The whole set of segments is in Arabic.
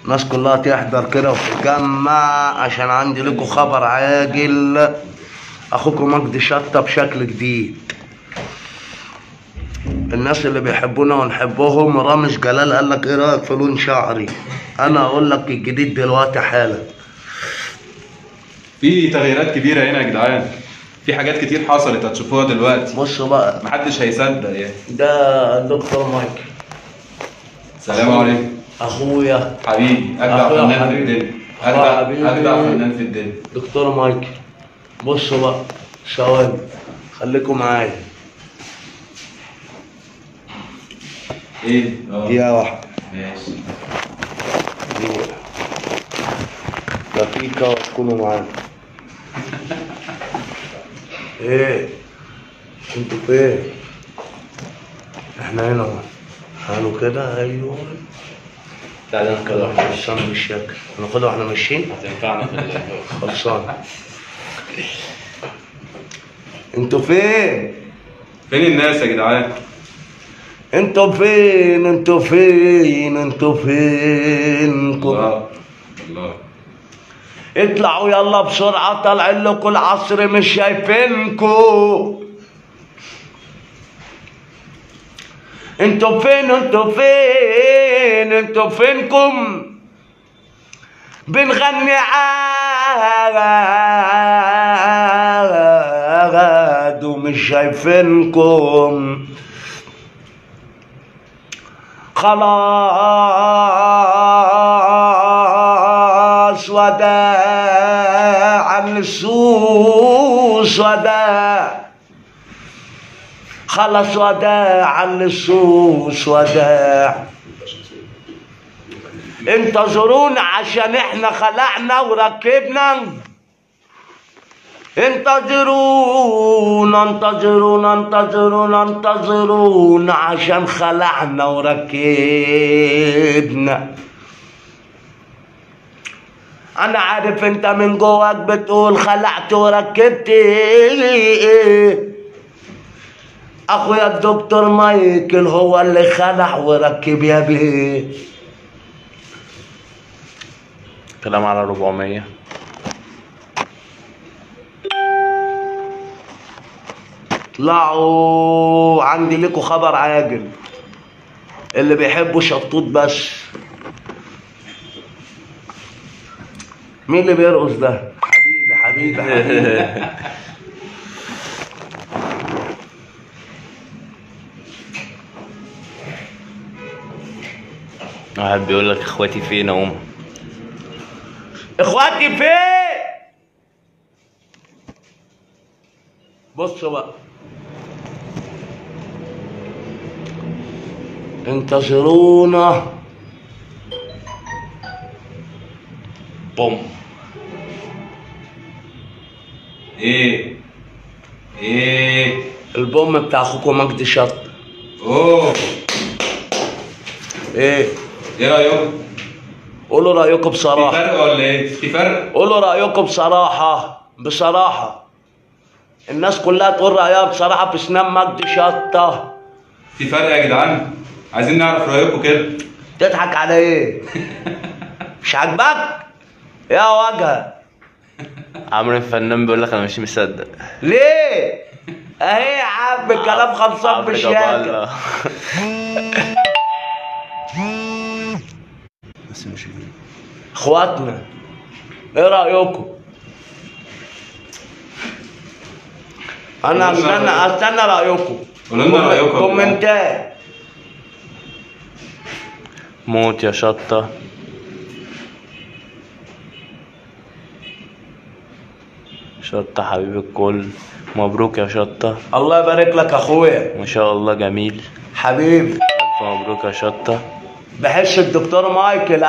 الناس كلها تحضر كده وتتجمع عشان عندي لكم خبر عاجل. اخوكم مجدي شطة بشكل جديد. الناس اللي بيحبونا ونحبهم، رامز جلال قال لك ايه رايك في لون شعري؟ انا اقول لك الجديد دلوقتي حالا. في تغييرات كبيره هنا يا جدعان، في حاجات كتير حصلت هتشوفوها دلوقتي. بصوا بقى، محدش هيصدق يعني. ده الدكتور مايكل. السلام عليكم. اخويا حبيبي، اجدع فنان في الدنيا. اجدع فنان في الدنيا دكتور مايكل. بصوا بقى، ثواني خليكم معايا. ايه؟ دقيقة واحدة. ماشي. دقيقة وتكونوا معانا. ايه؟ انتوا فين؟ احنا هنا اهو. تعالوا كده. ايوه تعالى ناخدها واحنا ماشيين. مش شاكر ناخدها واحنا ماشيين؟ هتنفعنا في خلصان. انتوا فين؟ فين الناس يا جدعان؟ انتوا فين؟ انتوا فين؟ انتوا فين؟ الله. اطلعوا يلا بسرعة، طالعين لكم العصر مش شايفينكوا. انتوا فين؟ انتوا فين؟ انتوا فينكم؟ بنغني عاد ومش شايفينكم. خلاص وداع اللصوص وداع. خلاص وداع اللصوص وداع. انتظرونا عشان احنا خلعنا وركبنا. انتظرونا انتظرونا انتظرونا انتظرونا عشان خلعنا وركبنا. انا عارف انت من جواك بتقول خلعت وركبت ايه. اخويا الدكتور مايكل هو اللي خلع وركب يا بيه. كلام على 400. اطلعوا، عندي لكم خبر عاجل. اللي بيحبوا شطوط بس. مين اللي بيرقص ده؟ حبيبي حبيبي حبيبي. واحد بيقول لك اخواتي فين اهم؟ اخواتي فين؟ بصوا بقى، انتظرونا. بوم. ايه البوم بتاع اخوكم مجدي شط. اوه. ايه رايكم؟ قولوا رايكم في بصراحه. فرق ولا ايه؟ في فرق؟ قولوا رايكم بصراحه بصراحه. الناس كلها تقول رايها بصراحه في سنان مجدي شطه. في فرق يا جدعان؟ عايزين نعرف رايكم كده. تضحك على ايه؟ مش عاجبك؟ يا وجهه. عمرو الفنان بيقول لك انا مش مصدق. ليه؟ اهي يا عم الكلام خلصان بالشاكر. بس مش اخواتنا ايه رايكم؟ انا استنى رايكم. قولوا لنا رايكم. كومنتات. موت يا شطة. شطة حبيب الكل. مبروك يا شطة. الله يبارك لك اخويا. ما شاء الله جميل حبيبي. الف مبروك يا شطة. بحس الدكتور مايكل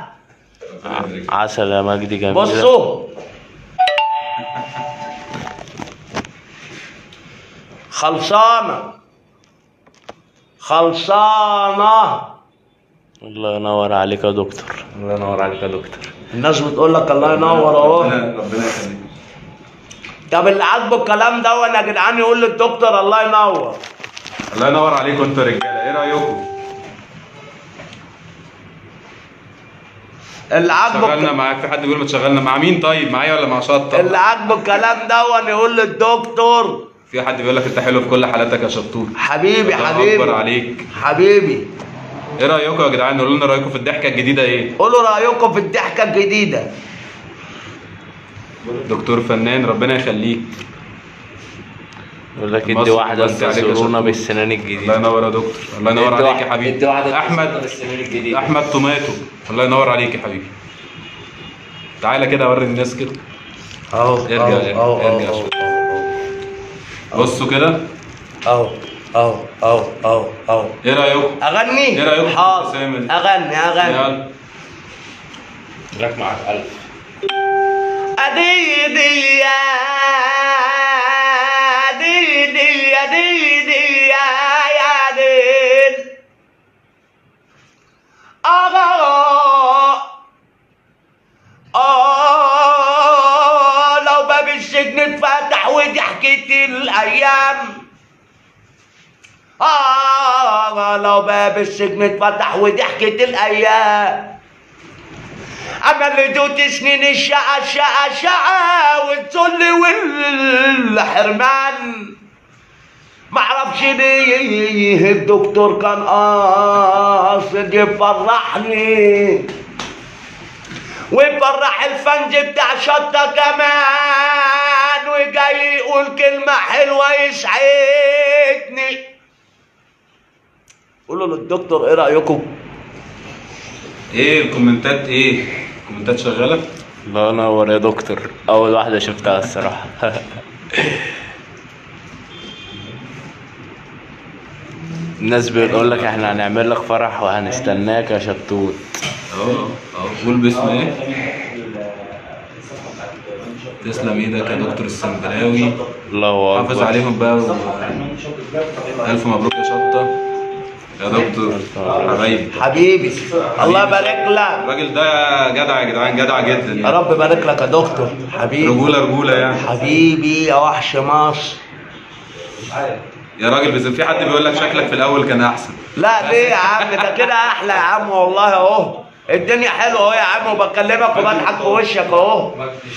عسل يا مجدي جميل. بصوا خلصانه خلصانه. الله ينور عليك يا دكتور. الله ينور عليك يا دكتور. الناس بتقول لك الله ينور اهو. ربنا يخليك. طب اللي عاجبه الكلام ده يا جدعان يقول للدكتور الله ينور. الله ينور عليكم انتوا يا رجاله، ايه رايكم؟ اللي عاجبه شغلنا معاك. في حد بيقول ما تشغلنا مع مين؟ طيب معايا ولا مع شطه؟ اللي عاجبه الكلام ده يقول للدكتور. في حد بيقول لك انت حلو في كل حالاتك يا شطوط. حبيبي الله حبيبي اكبر عليك. حبيبي. ايه رايكم يا جدعان؟ قولوا لنا رايكم في الضحكه الجديده ايه؟ قولوا رايكم في الضحكه الجديده. دكتور فنان ربنا يخليك. يقول لك ادي واحده استاذرونا بالسنان الله الجديده. ينور يا دكتور، الله ينور عليك يا حبيبي. ادي واحده احمد بالسنان الجديده. احمد توماتو، الله ينور عليك يا حبيبي. تعالى كده اوري الناس كده. اهو ارجع شويه. بصوا كده. اهو ايه رايكم؟ اغني. ايه رايكم؟ حاضر اغني يلا. لك معاك الف. دي يا ديل لو باب السجن اتفتح وضحكت الايام. لو باب السجن اتفتح وضحكت الايام. انا اللي دوت سنين الشقا والذل والحرمان. معرفش ليه الدكتور كان قاصد يفرحني ويفرح الفنج بتاع شطه كمان، وجاي يقول كلمه حلوه يسعدني. قولوا للدكتور ايه رايكم؟ ايه الكومنتات؟ ايه الكومنتات شغاله؟ الله ينور يا دكتور. اول واحده شفتها الصراحه. الناس بتقول لك احنا هنعمل لك فرح وهنستناك يا شطوط. قول باسم ايه؟ تسلم ايدك يا دكتور السنبلاوي. الله اكبر. حافظ عليهم بقى الف مبروك يا شطه يا دكتور. حبيبي الله يبارك لك. الراجل ده جدع يا جدعان، جدع جدا يا رب يبارك لك يا دكتور. حبيبي رجوله يعني. حبيبي يا وحش مصر. يا راجل بس في حد بيقول لك شكلك في الاول كان احسن. لا ليه يا عم؟ ده كده احلى يا عم والله. اهو الدنيا حلوه اهو يا عم، وبكلمك وبضحك في وشك اهو.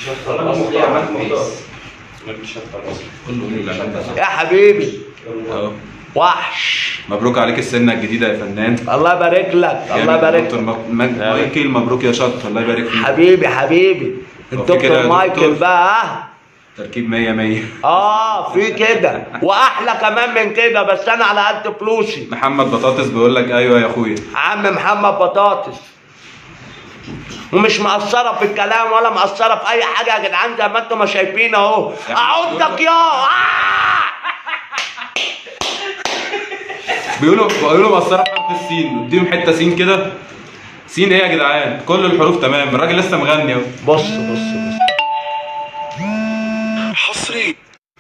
يا حبيبي وحش. مبروك عليك السنه الجديده يا فنان. الله يبارك لك. الله يبارك لك. مايكل مبروك يا شط. الله يبارك فيك حبيبي. الدكتور مايكل بقى تركيب 100 في كده واحلى كمان من كده، بس انا على قد فلوسي. محمد بطاطس بيقول لك ايوه يا اخويا. عم محمد بطاطس، ومش مقصره في الكلام ولا مقصره في اي حاجه يا جدعان، زي ما انتم ما شايفين اهو. اعضك يا بيقولوا مقصره بحرف السين، اديهم حته سين كده. سين ايه يا جدعان؟ كل الحروف تمام. الراجل لسه مغني اهو. بص حصري.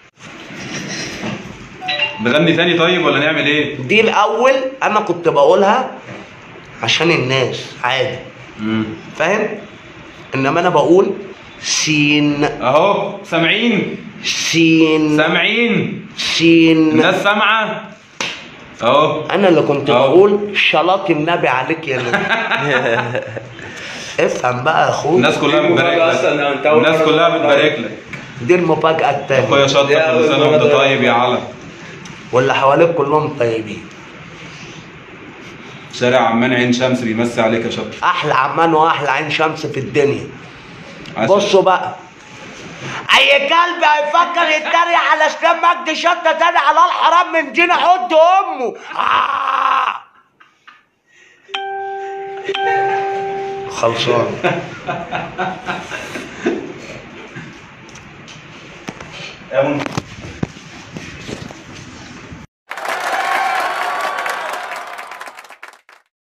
نغني تاني طيب ولا نعمل ايه؟ دي الاول انا كنت بقولها عشان الناس عادي، فاهم؟ انما انا بقول سين اهو. سامعين؟ سين سامعين؟ سين. الناس سامعه اهو. انا اللي كنت بقول صلاة النبي عليك يا نبي. افهم بقى يا اخويا. الناس كلها بتبارك لك. الناس كلها بتبارك لك. دي المفاجأة التانية. اخويا شطة كل سنة وانت طيب يا علم. واللي حواليك كلهم طيبين. شارع عمان عين شمس بيمسي عليك يا شطة. احلى عمان واحلى عين شمس في الدنيا. بصوا بقى، اي كلب هيفكر يتريق على اسلام مجدي شطة تاني على الحرام من دينا حد امه. خلصان.